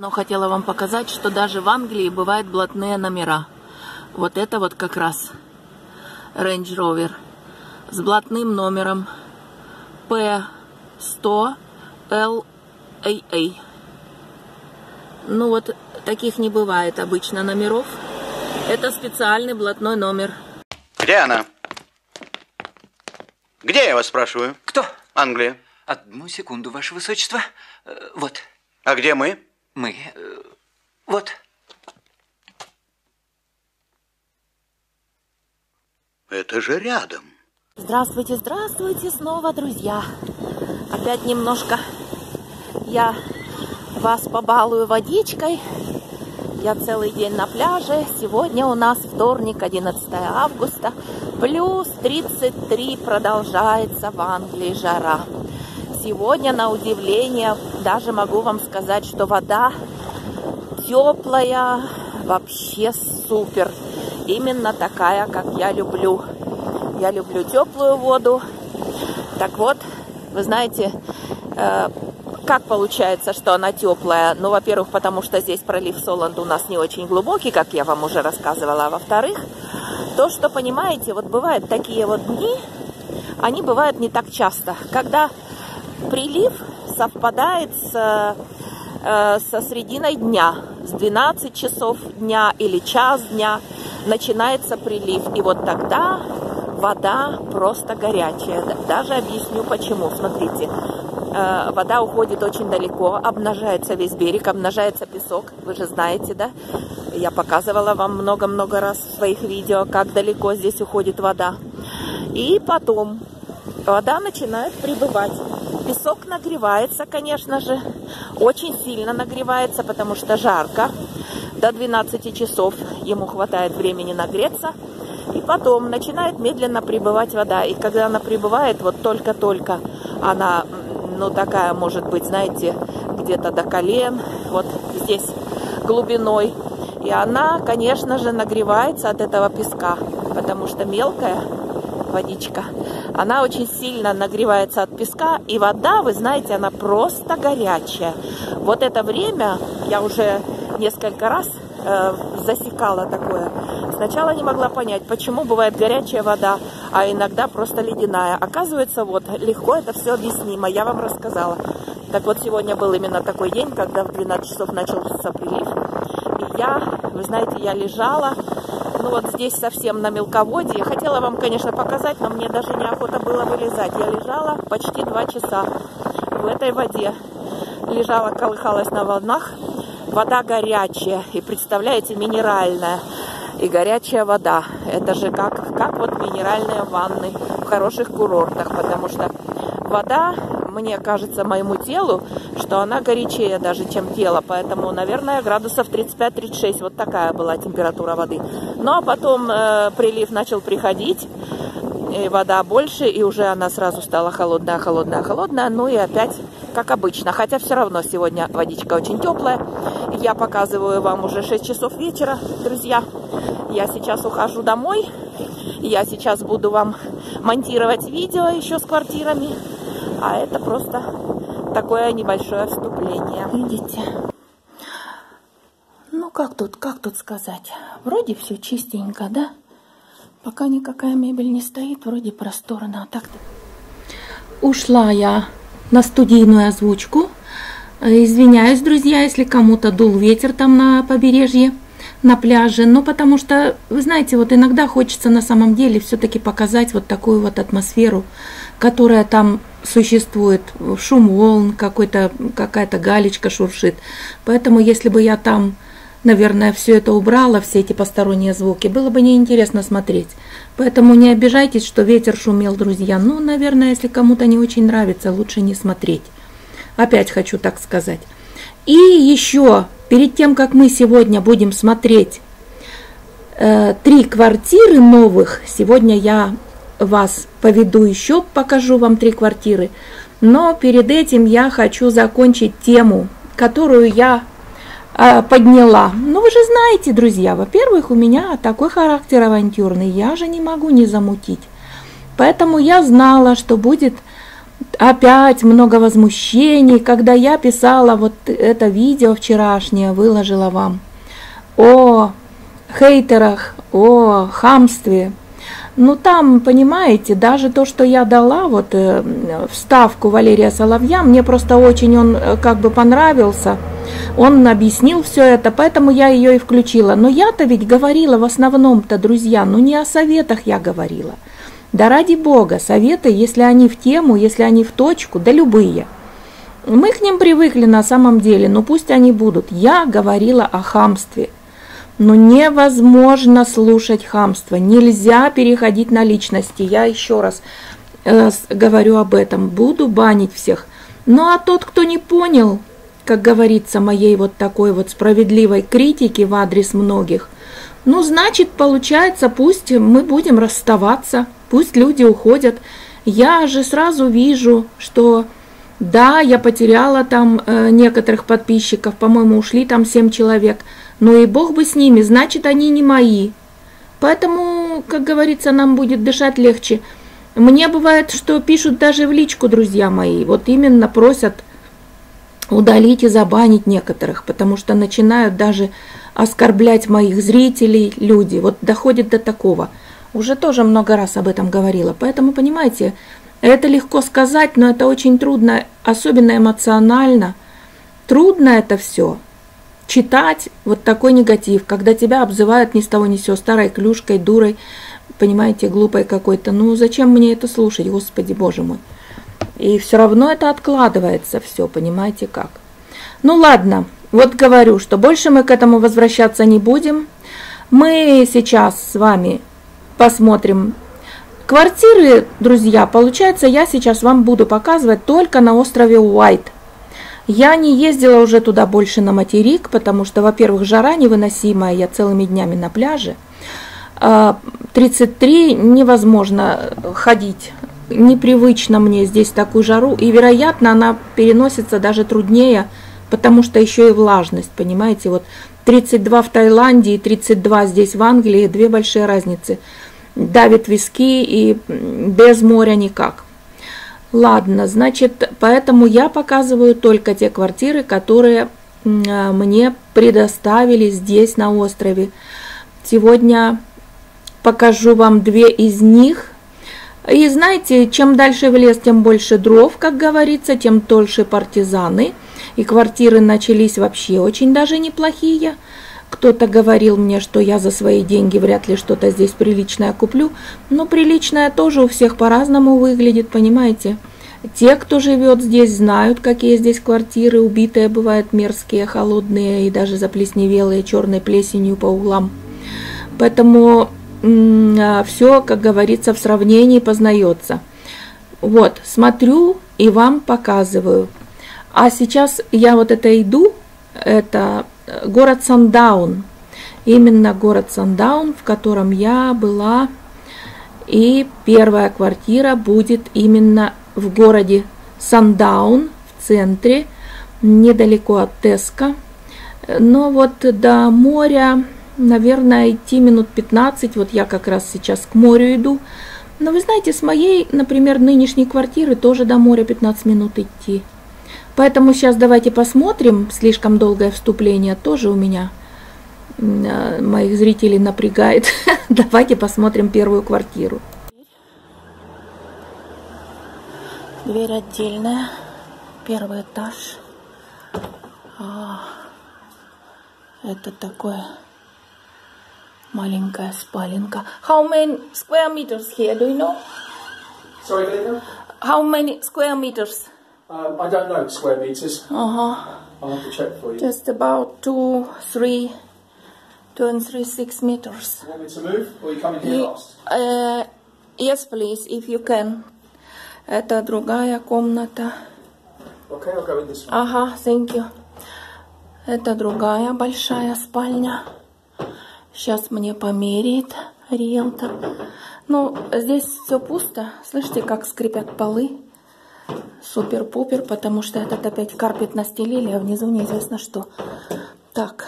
Но хотела вам показать, что даже в Англии бывают блатные номера. Вот это вот как раз Range Rover с блатным номером P100 LAA. Ну вот таких не бывает обычно номеров. Это специальный блатной номер. Где она? Где, я вас спрашиваю? Кто? Англия. Одну секунду, Ваше Высочество. Вот. А где мы? Мы. Вот. Это же рядом. Здравствуйте, здравствуйте снова, друзья. Опять немножко я вас побалую водичкой. Я целый день на пляже. Сегодня у нас вторник, 11 августа. Плюс 33 продолжается в Англии жара. Сегодня, на удивление, даже могу вам сказать, что вода теплая, вообще супер. Именно такая, как я люблю. Я люблю теплую воду. Так вот, вы знаете, как получается, что она теплая? Ну, во-первых, потому что здесь пролив Соланд у нас не очень глубокий, как я вам уже рассказывала. А во-вторых, то, что, понимаете, вот бывают такие вот дни, они бывают не так часто, когда прилив совпадает со срединой дня, с 12 часов дня или час дня начинается прилив. И вот тогда вода просто горячая. Даже объясню почему. Смотрите, вода уходит очень далеко, обнажается весь берег, обнажается песок. Вы же знаете, да? Я показывала вам много-много раз в своих видео, как далеко здесь уходит вода. И потом вода начинает прибывать. Песок нагревается, конечно же, очень сильно нагревается, потому что жарко. До 12 часов ему хватает времени нагреться. И потом начинает медленно прибывать вода. И когда она прибывает, вот только-только она, ну, такая, может быть, знаете, где-то до колен, вот здесь глубиной. И она, конечно же, нагревается от этого песка, потому что мелкая водичка, она очень сильно нагревается от песка, и вода, вы знаете, она просто горячая. Вот это время я уже несколько раз засекала такое. Сначала не могла понять, почему бывает горячая вода, а иногда просто ледяная. Оказывается, вот легко это все объяснимо, я вам рассказала. Так вот, сегодня был именно такой день, когда в 12 часов начался прилив. И я, вы знаете, я лежала, ну вот здесь совсем на мелководье. Хотела вам, конечно, показать, но мне даже неохота было вылезать. Я лежала почти 2 часа в этой воде. Лежала, колыхалась на волнах. Вода горячая, и представляете, минеральная. И горячая вода. Это же как вот минеральные ванны в хороших курортах, потому что вода, мне кажется, моему телу, что она горячее даже, чем тело. Поэтому, наверное, градусов 35-36. Вот такая была температура воды. Ну, а потом прилив начал приходить, и вода больше, и уже она сразу стала холодная, холодная, холодная. Ну и опять, как обычно. Хотя все равно сегодня водичка очень теплая. Я показываю вам уже 6 часов вечера, друзья. Я сейчас ухожу домой. Я сейчас буду вам монтировать видео еще с квартирами. А это просто такое небольшое вступление. Видите? Ну, как тут сказать? Вроде все чистенько, да? Пока никакая мебель не стоит, вроде просторно. А так-то... Ушла я на студийную озвучку. Извиняюсь, друзья, если кому-то дул ветер там на побережье, на пляже. Но потому что, вы знаете, вот иногда хочется на самом деле все-таки показать вот такую вот атмосферу, которая там существует. Шум волн, какая-то галечка шуршит. Поэтому если бы я там, наверное, все это убрала, все эти посторонние звуки, было бы неинтересно смотреть. Поэтому не обижайтесь, что ветер шумел, друзья. Ну, наверное, если кому-то не очень нравится, лучше не смотреть. Опять хочу так сказать. И еще, перед тем, как мы сегодня будем смотреть 3 квартиры новых, сегодня я вас поведу еще, покажу вам 3 квартиры. Но перед этим я хочу закончить тему, которую я подняла. Ну, вы же знаете, друзья, во-первых, у меня такой характер авантюрный, я же не могу не замутить. Поэтому я знала, что будет опять много возмущений, когда я писала вот это видео вчерашнее, выложила вам о хейтерах, о хамстве. Ну там, понимаете, даже то, что я дала, вот вставку Валерия Соловья, мне просто очень он как бы понравился. Он объяснил все это, поэтому я ее и включила. Но я-то ведь говорила в основном-то, друзья, ну не о советах я говорила. Да ради бога, советы, если они в тему, если они в точку, да любые. Мы к ним привыкли на самом деле, но пусть они будут. Я говорила о хамстве. Но невозможно слушать хамство, нельзя переходить на личности. Я еще раз говорю об этом, буду банить всех. Ну а тот, кто не понял, как говорится, моей вот такой вот справедливой критики в адрес многих, ну значит, получается, пусть мы будем расставаться, пусть люди уходят. Я же сразу вижу, что да, я потеряла там некоторых подписчиков, по-моему, ушли там 7 человек. Ну и бог бы с ними, значит, они не мои. Поэтому, как говорится, нам будет дышать легче. Мне бывает, что пишут даже в личку, друзья мои, вот именно просят удалить и забанить некоторых, потому что начинают даже оскорблять моих зрителей люди. Вот доходит до такого. Уже тоже много раз об этом говорила. Поэтому, понимаете, это легко сказать, но это очень трудно, особенно эмоционально. Трудно это все. Читать вот такой негатив, когда тебя обзывают ни с того ни с сего, старой клюшкой, дурой, понимаете, глупой какой-то. Ну зачем мне это слушать, Господи Боже мой. И все равно это откладывается все, понимаете как. Ну ладно, вот говорю, что больше мы к этому возвращаться не будем. Мы сейчас с вами посмотрим квартиры, друзья. Получается, я сейчас вам буду показывать только на острове Уайт. Я не ездила уже туда больше на материк, потому что, во-первых, жара невыносимая, я целыми днями на пляже. 33 невозможно ходить, непривычно мне здесь такую жару, и, вероятно, она переносится даже труднее, потому что еще и влажность, понимаете, вот 32 в Таиланде и 32 здесь в Англии, две большие разницы. Давит виски и без моря никак. Ладно, значит, поэтому я показываю только те квартиры, которые мне предоставили здесь на острове. Сегодня покажу вам две из них. И знаете, чем дальше в лес, тем больше дров, как говорится, тем дольше партизаны. И квартиры начались вообще очень даже неплохие. Кто-то говорил мне, что я за свои деньги вряд ли что-то здесь приличное куплю. Но приличное тоже у всех по-разному выглядит, понимаете. Те, кто живет здесь, знают, какие здесь квартиры. Убитые бывают мерзкие, холодные и даже заплесневелые, черной плесенью по углам. Поэтому все, как говорится, в сравнении познается. Вот, смотрю и вам показываю. А сейчас я вот это иду, это город Сандаун. Именно город Сандаун, в котором я была. И первая квартира будет именно в городе Сандаун, в центре, недалеко от Теска. Но вот до моря, наверное, идти минут 15. Вот я как раз сейчас к морю иду. Но вы знаете, с моей, например, нынешней квартиры тоже до моря 15 минут идти. Поэтому сейчас давайте посмотрим. Слишком долгое вступление тоже у меня моих зрителей напрягает. Давайте посмотрим первую квартиру. Дверь отдельная. Первый этаж. Это такое маленькая спаленка. How many square meters here? Do you know? Sorry, Lena? How many square meters? I don't know square meters. I'll have to check for you. Just about 2 and 3, 6 meters. You want me to move, or you coming here last? Yes, please, if you can. Это другая комната. Okay, I'll go in this one. Ага, thank you. Это другая большая спальня. Сейчас мне померяет риэлтор. Ну, здесь все пусто. Слышите, как скрипят полы? Супер-пупер, потому что этот опять карпет настелили, а внизу неизвестно что. Так.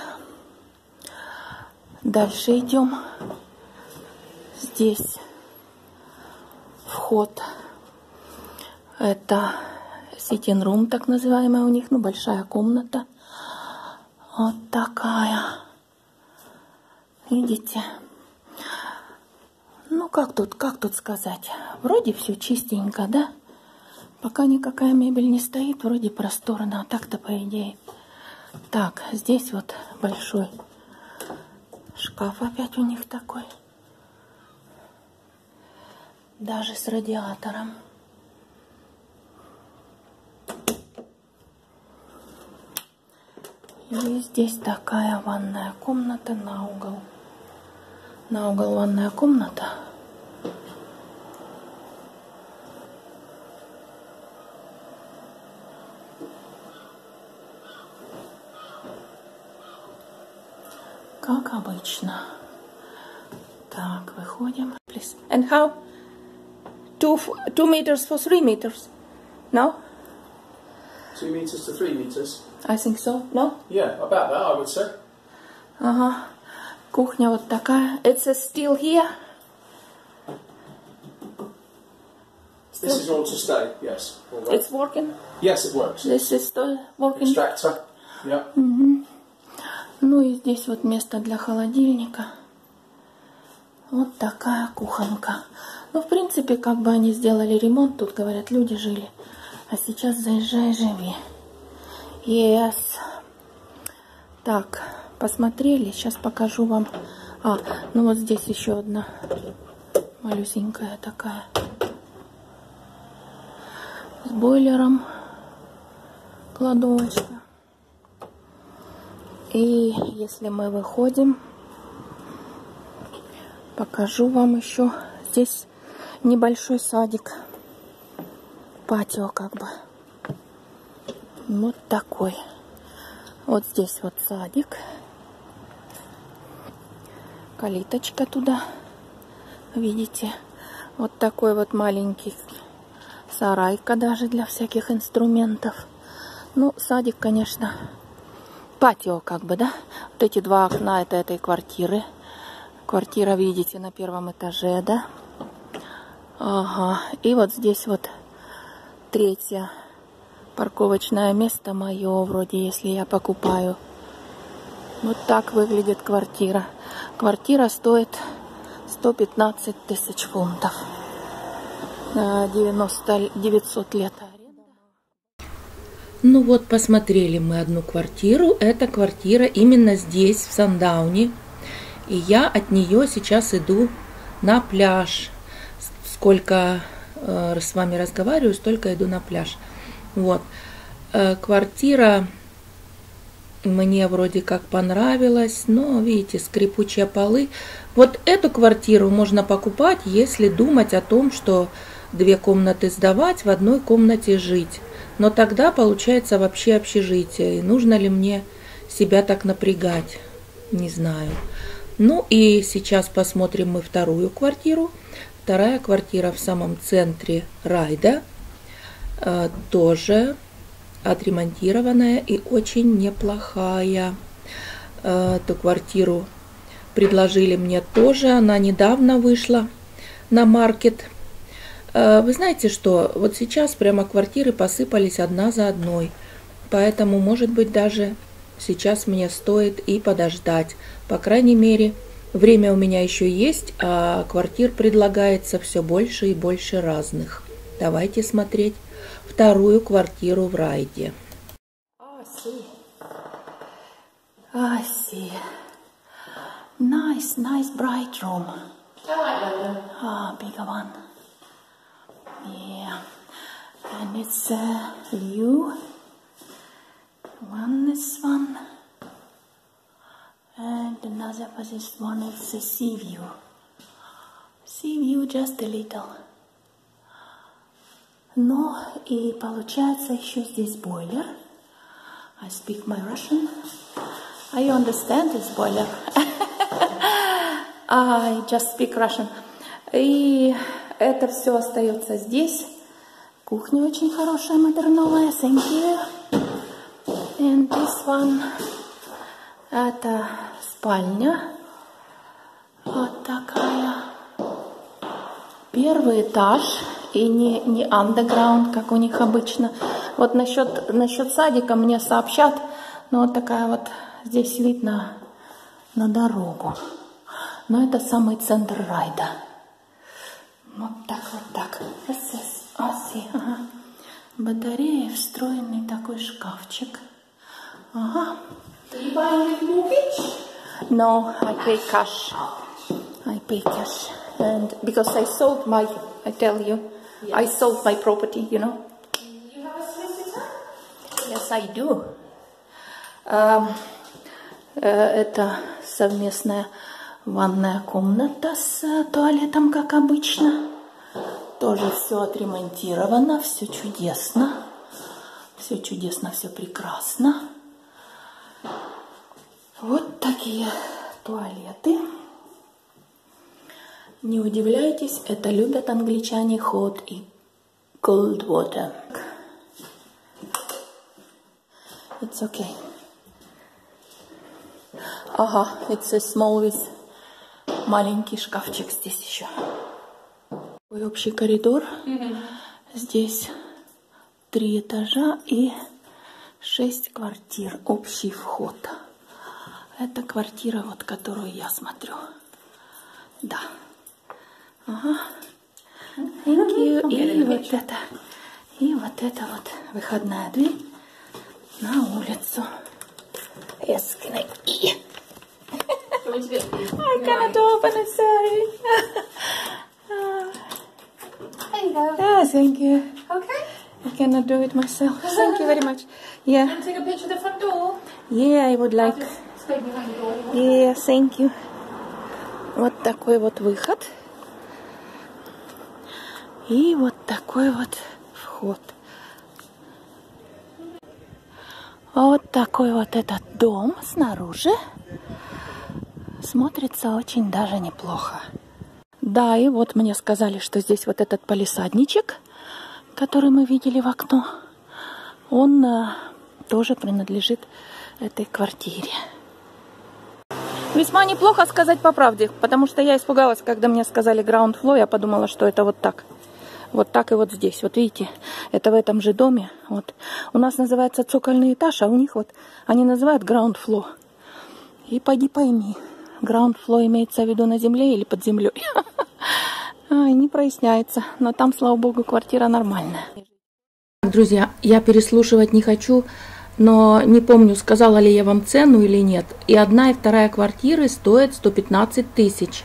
Дальше идем. Здесь вход Это sitting room, так называемая у них, ну, большая комната. Вот такая. Видите? Ну, как тут сказать? Вроде все чистенько, да? Пока никакая мебель не стоит, вроде просторно, а так-то по идее. Так, здесь вот большой шкаф опять у них такой. Даже с радиатором. И здесь такая ванная комната на угол. На угол ванная комната. Как обычно. Так, выходим. Please. And how? 2 meters for 3 meters? No? 2 meters to 3 meters. I think so. No? Yeah, about that, I would say. Ага. Кухня вот такая. It's still here? This is all to stay, yes. All right. It's working? Yes, it works. This is still working? Extractor, yeah. Ну и здесь вот место для холодильника. Вот такая кухонка. Ну, в принципе, как бы они сделали ремонт, тут, говорят, люди жили. А сейчас заезжай, живи. Yes. Так, посмотрели. Сейчас покажу вам. Ну вот здесь еще одна малюсенькая такая. С бойлером. Кладовочка. И если мы выходим, покажу вам еще. Здесь небольшой садик. Патио как бы. Вот такой. Вот здесь вот садик. Калиточка туда. Видите? Вот такой вот маленький сарайка даже для всяких инструментов. Ну, садик, конечно, патио как бы, да? Вот эти два окна это этой квартиры. Квартира, видите, на 1-м этаже, да? Ага. И вот здесь вот 3-е парковочное место мое, вроде, если я покупаю. Вот так выглядит квартира. Квартира стоит 115 тысяч фунтов. 900 лет. Ну вот, посмотрели мы одну квартиру. Эта квартира именно здесь, в Сандауне. И я от нее сейчас иду на пляж. Сколько с вами разговариваю, столько иду на пляж. Вот. Квартира мне вроде как понравилась, но, видите, скрипучие полы. Вот эту квартиру можно покупать, если думать о том, что 2 комнаты сдавать, в одной комнате жить. Но тогда получается вообще общежитие. И нужно ли мне себя так напрягать? Не знаю. Ну и сейчас посмотрим мы 2-ю квартиру. 2-я квартира в самом центре Райда. Тоже отремонтированная и очень неплохая. Эту квартиру предложили мне тоже. Она недавно вышла на маркет. Вы знаете что? Вот сейчас прямо квартиры посыпались одна за одной. Поэтому, может быть, даже сейчас мне стоит и подождать. По крайней мере, время у меня еще есть, а квартир предлагается все больше и больше разных. Давайте смотреть 2-ю квартиру в Райде. I see. Nice bright room. Bigger one. Yeah. And it's a view. This one. And another position one is a sea view. Sea view just a little. Ну и получается еще здесь бойлер. I speak my Russian. You understand this boiler? I just speak Russian. И это все остается здесь. Кухня очень хорошая, модерновая. Thank you. And this one. Это спальня. Вот такая. 1-й этаж. и не underground, как у них обычно. Вот насчет садика мне сообщат, но вот такая вот здесь видно на дорогу. Но это самый центр райда. Вот так, вот так. Ага. Батарея, встроенный такой шкафчик. Ага. No, I pay cash. I pay cash. And because I sold my, I tell you, yes. I sold my property, you know. You have a solicitor? Yes, I do. Это совместная ванная комната с туалетом, как обычно. Тоже все отремонтировано, все чудесно. Все чудесно, все прекрасно. Вот такие туалеты. Не удивляйтесь, это любят англичане hot и cold water. It's okay. Ага, it's a small with маленький шкафчик здесь еще. Общий коридор. Здесь 3 этажа и 6 квартир. Общий вход. Это квартира, вот, которую я смотрю. Да. Ага. Thank you. И вот это вот выходная дверь на улицу. Yes, can I cannot open it, sorry. There you go. Ah, thank you. Okay. I cannot do it myself. Thank you very much. Yeah. And take a picture of the front door. Yeah, I would like. Just stay behind the door. Yeah, thank you. Вот такой вот выход. И вот такой вот вход. Вот такой вот этот дом снаружи. Смотрится очень даже неплохо. Да, и вот мне сказали, что здесь вот этот палисадничек, который мы видели в окно, он тоже принадлежит этой квартире. Весьма неплохо, сказать по правде, потому что я испугалась, когда мне сказали ground floor, я подумала, что это вот так. Вот так и вот здесь. Вот видите, это в этом же доме. Вот. У нас называется цокольный этаж, а у них вот они называют ground floor. И поди пойми, ground floor имеется в виду на земле или под землей. Не проясняется. Но там, слава богу, квартира нормальная. Друзья, я переслушивать не хочу, но не помню, сказала ли я вам цену или нет. И одна, и вторая квартиры стоят 115 тысяч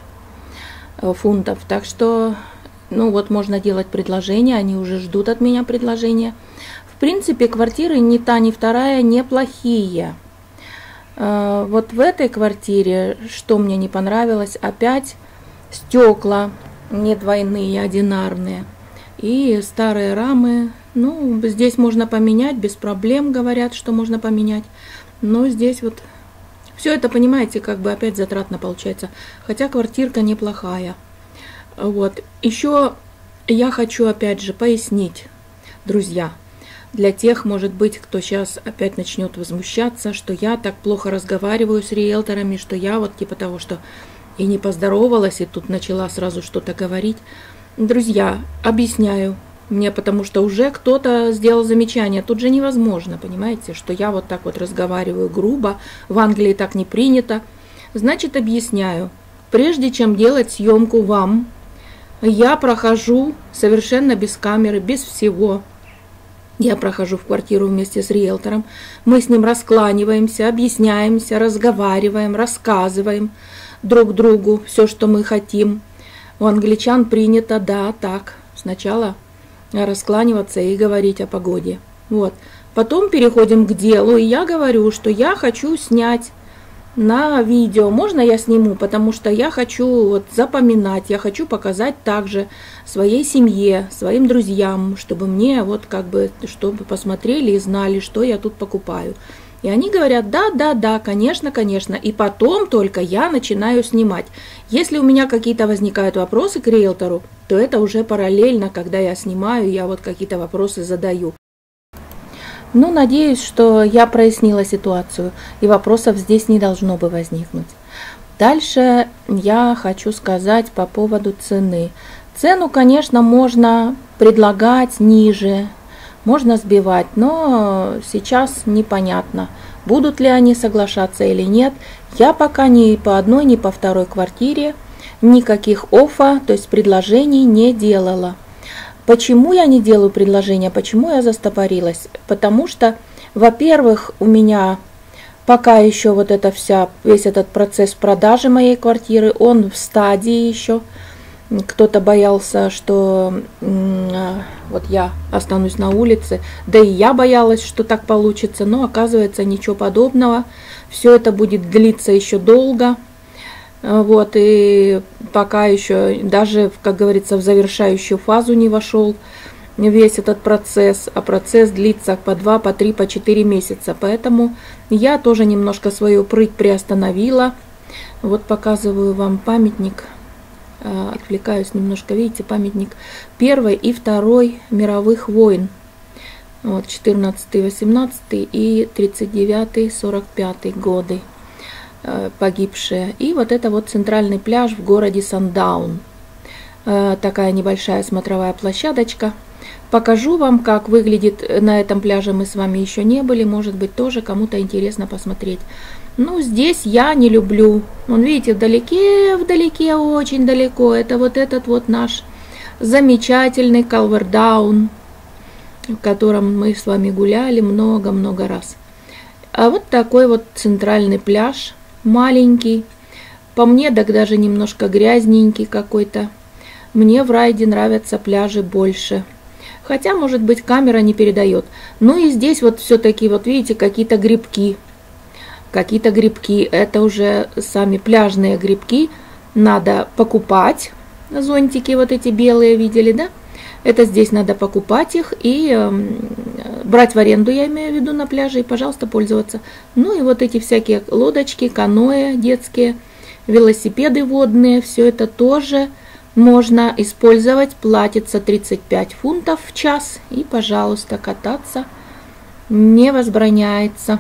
фунтов. Так что, ну вот, можно делать предложение. Они уже ждут от меня предложения. В принципе, квартиры ни та, ни вторая неплохие. Вот в этой квартире, что мне не понравилось, опять стекла не двойные, одинарные. И старые рамы. Ну, здесь можно поменять, без проблем, говорят, что можно поменять. Но здесь вот все это, понимаете, как бы опять затратно получается. Хотя квартирка неплохая. Вот. Еще я хочу опять же пояснить, друзья, для тех, может быть, кто сейчас опять начнет возмущаться, что я так плохо разговариваю с риэлторами, что я вот типа того, что и не поздоровалась, и тут начала сразу что-то говорить. Друзья, объясняю. Мне потому что уже кто-то сделал замечание. Тут же невозможно, понимаете, что я вот так вот разговариваю грубо. В Англии так не принято. Значит, объясняю. Прежде чем делать съемку вам, я прохожу совершенно без камеры, без всего. Я прохожу в квартиру вместе с риэлтором. Мы с ним раскланиваемся, объясняемся, разговариваем, рассказываем друг другу все, что мы хотим. У англичан принято, да, так. Сначала раскланиваться и говорить о погоде. Вот. Потом переходим к делу, и я говорю, что я хочу снять на видео. Можно я сниму, потому что я хочу вот запоминать, я хочу показать также своей семье, своим друзьям, чтобы мне вот как бы, чтобы посмотрели и знали, что я тут покупаю. И они говорят, да, конечно, конечно. И потом только я начинаю снимать. Если у меня какие-то возникают вопросы к риэлтору, то это уже параллельно, когда я снимаю, я вот какие-то вопросы задаю. Ну, надеюсь, что я прояснила ситуацию, и вопросов здесь не должно бы возникнуть. Дальше я хочу сказать по поводу цены. Цену, конечно, можно предлагать ниже, можно сбивать, но сейчас непонятно, будут ли они соглашаться или нет. Я пока ни по одной, ни по второй квартире никаких оффа, то есть предложений не делала. Почему я не делаю предложения, почему я застопорилась? Потому что, во-первых, у меня пока еще вот это весь этот процесс продажи моей квартиры, он в стадии еще. Кто-то боялся, что вот я останусь на улице, да и я боялась, что так получится, но оказывается ничего подобного. Все это будет длиться еще долго. Вот, и пока еще даже, как говорится, в завершающую фазу не вошел весь этот процесс, а процесс длится по 2, по 3, по 4 месяца. Поэтому я тоже немножко свою прыть приостановила. Вот показываю вам памятник. Отвлекаюсь немножко, видите, памятник Первой и Второй мировых войн. Вот, 14-18 и 39-45 годы погибшие. И вот это вот центральный пляж в городе Сандаун. Такая небольшая смотровая площадочка. Покажу вам, как выглядит на этом пляже. Мы с вами еще не были, может быть, тоже кому-то интересно посмотреть. Ну, здесь я не люблю. Вон, видите, вдалеке, очень далеко. Это вот этот вот наш замечательный Калвердаун, в котором мы с вами гуляли много-много раз. А вот такой вот центральный пляж, маленький. По мне, так даже немножко грязненький какой-то. Мне в райде нравятся пляжи больше. Хотя, может быть, камера не передает. Ну и здесь вот все-таки, вот видите, какие-то грибки. Какие-то грибки, это уже сами пляжные грибки, надо покупать. Зонтики вот эти белые, видели, да? Это здесь надо покупать их и брать в аренду, я имею в виду, на пляже, и, пожалуйста, пользоваться. Ну и вот эти всякие лодочки, каноэ детские, велосипеды водные, все это тоже можно использовать. Платится 35 фунтов в час, и, пожалуйста, кататься не возбраняется.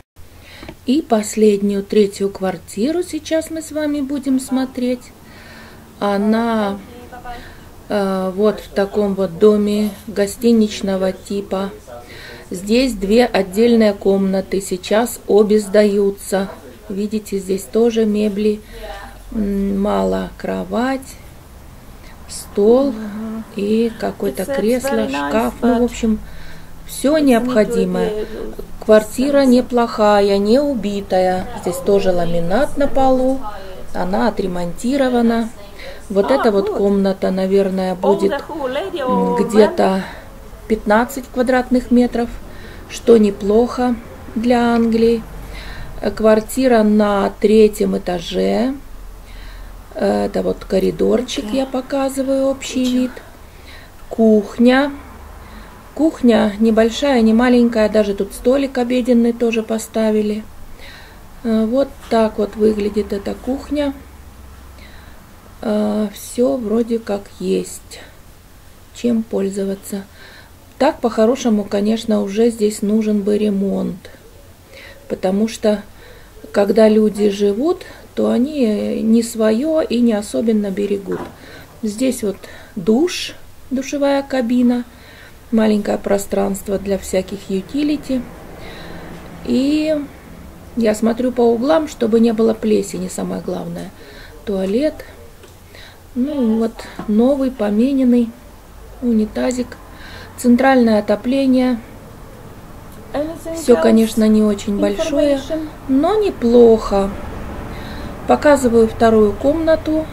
И последнюю, третью квартиру сейчас мы с вами будем смотреть. Она вот в таком вот доме гостиничного типа. Здесь 2 отдельные комнаты, сейчас обе сдаются. Видите, здесь тоже мебли мало. Кровать, стол и какое-то кресло, шкаф. Ну, в общем, все необходимое. Квартира неплохая, не убитая. Здесь тоже ламинат на полу. Она отремонтирована. Вот эта вот комната, наверное, будет где-то 15 квадратных метров, что неплохо для Англии. Квартира на 3-м этаже. Это вот коридорчик, я показываю, общий вид. Кухня. Кухня небольшая, не маленькая, даже тут столик обеденный тоже поставили. Вот так вот выглядит эта кухня. Все вроде как есть, чем пользоваться. Так, по-хорошему, конечно, уже здесь нужен бы ремонт. Потому что, когда люди живут, то они не свое и не особенно берегут. Здесь вот душ, душевая кабина. Маленькое пространство для всяких utility. И я смотрю по углам, чтобы не было плесени, самое главное. Туалет. Ну вот новый, помененный унитазик. Центральное отопление. Все, конечно, не очень большое, но неплохо. Показываю вторую комнату.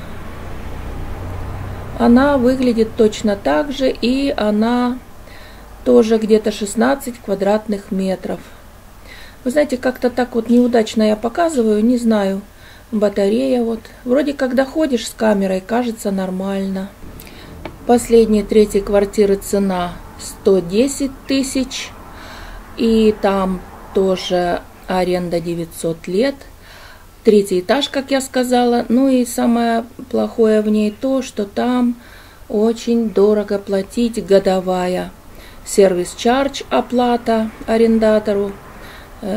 Она выглядит точно так же, и она тоже где-то 16 квадратных метров. Вы знаете, как-то так вот неудачно я показываю, не знаю. Батарея вот. Вроде когда ходишь с камерой, кажется нормально. Последней, 3-й квартиры цена 110 тысяч. И там тоже аренда 900 лет. 3-й этаж, как я сказала. Ну и самое плохое в ней то, что там очень дорого платить, годовая. Сервис-чардж, оплата арендатору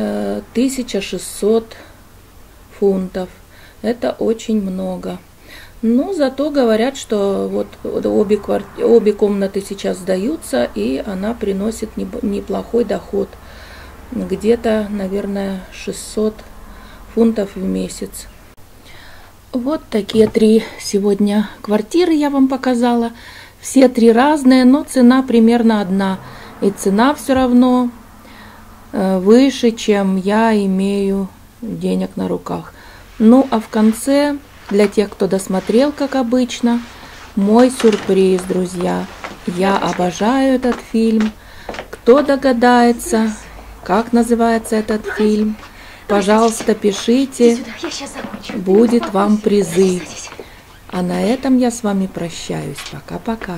1600 фунтов. Это очень много. Но зато говорят, что вот обе комнаты сейчас сдаются, и она приносит неплохой доход. Где-то, наверное, 600 фунтов в месяц. Вот такие 3 сегодня квартиры я вам показала. Все 3 разные, но цена примерно одна. И цена все равно выше, чем я имею денег на руках. Ну, а в конце, для тех, кто досмотрел, как обычно, мой сюрприз, друзья. Я обожаю этот фильм. Кто догадается, как называется этот фильм, пожалуйста, пишите. Будет вам призы. А на этом я с вами прощаюсь. Пока-пока.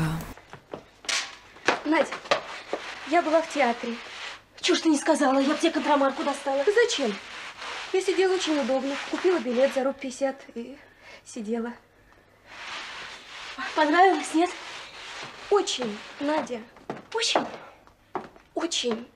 Надя, я была в театре. Чего ж ты не сказала? Я бы тебе контрамарку достала. Зачем? Я сидела очень удобно. Купила билет за рубль 50 и сидела. Понравилось, нет? Очень, Надя. Очень. Очень.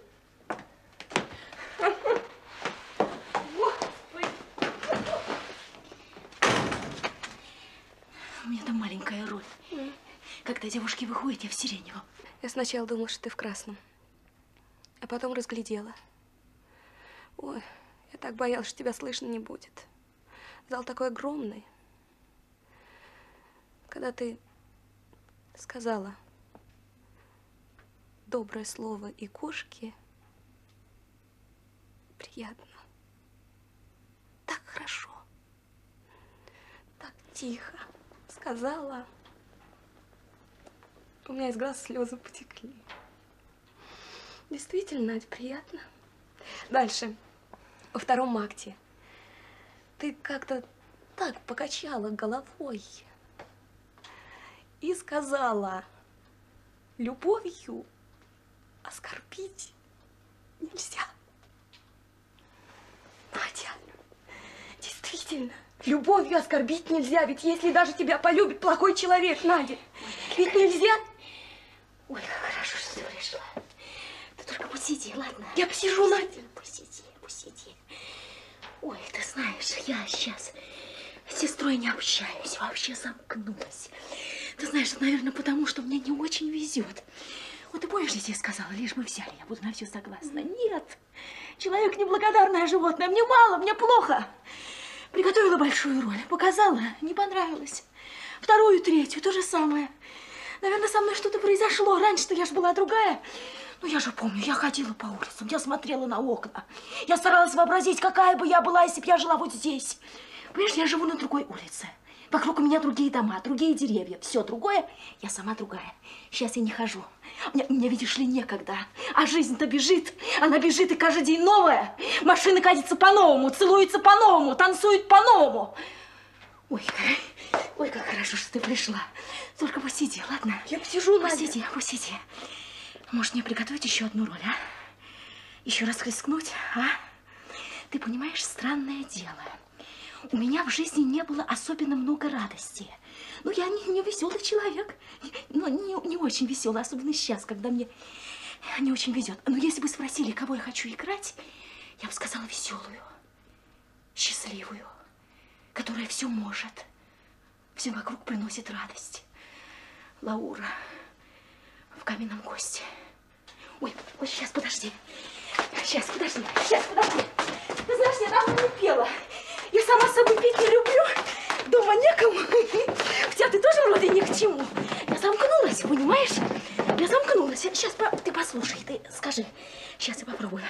У меня там маленькая роль. Когда девушки выходят, я в сиреневом. Я сначала думала, что ты в красном. А потом разглядела. Ой, я так боялась, что тебя слышно не будет. Зал такой огромный. Когда ты сказала доброе слово и кошке, приятно. Так хорошо. Так тихо сказала. У меня из глаз слезы потекли. Действительно, Надя, приятно. Дальше. Во втором акте. Ты как-то так покачала головой и сказала: любовью оскорбить нельзя. Надя, действительно, любовью оскорбить нельзя. Ведь если даже тебя полюбит плохой человек, Надя, ведь нельзя. Ой, как хорошо, что ты пришла. Ты только посиди, ладно? Я посижу, Надя. Посиди. Ой, ты знаешь, я сейчас с сестрой не общаюсь, вообще замкнулась. Ты знаешь, это, наверное, потому что мне не очень везет. Вот ты помнишь, я тебе сказала, лишь бы взяли, я буду на все согласна. Нет, человек неблагодарное животное, мне мало, мне плохо. Приготовила большую роль, показала, не понравилось. Вторую, третью, то же самое. Наверное, со мной что-то произошло. Раньше-то я же была другая. Ну, я же помню, я ходила по улицам, я смотрела на окна. Я старалась вообразить, какая бы я была, если бы я жила вот здесь. Понимаешь, я живу на другой улице. Вокруг у меня другие дома, другие деревья. Все другое, я сама другая. Сейчас я не хожу. Мне, видишь ли, некогда. А жизнь-то бежит. Она бежит, и каждый день новая. Машины катятся по-новому, целуются по-новому, танцуют по-новому. Ой, как хорошо, что ты пришла. Только посиди, ладно? Я посижу, Надя. Посиди. Может, мне приготовить еще одну роль, а? Еще раз рискнуть, а? Ты понимаешь, странное дело. У меня в жизни не было особенно много радости. Ну, я не веселый человек. Ну, не очень веселый, особенно сейчас, когда мне не очень везет. Но если бы спросили, кого я хочу играть, я бы сказала веселую, счастливую, которая все может, все вокруг приносит радость. Лаура в каменном госте. Ой, сейчас, подожди. Сейчас, подожди. Ты знаешь, я давно не пела. Я сама с собой петь не люблю. Дома некому. Хотя ты тоже вроде ни к чему. Я замкнулась, понимаешь? Я замкнулась. Сейчас ты послушай, ты скажи. Сейчас я попробую.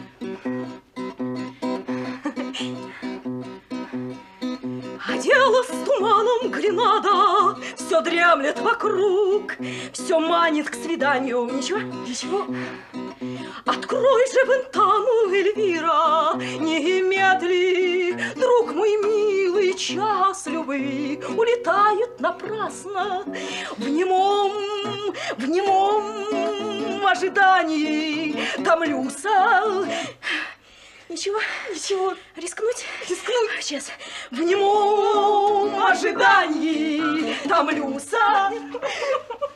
Оделась туманом Гренада, все дремлет вокруг, все манит к свиданию. Ничего? Ничего. Открой же вентану, Эльвира, не медли, друг мой милый, час любви улетает напрасно. В немом ожидании томлюся. Ничего? Ничего. Рискнуть? Рискнуть. Сейчас. В немом ожидании томлюся.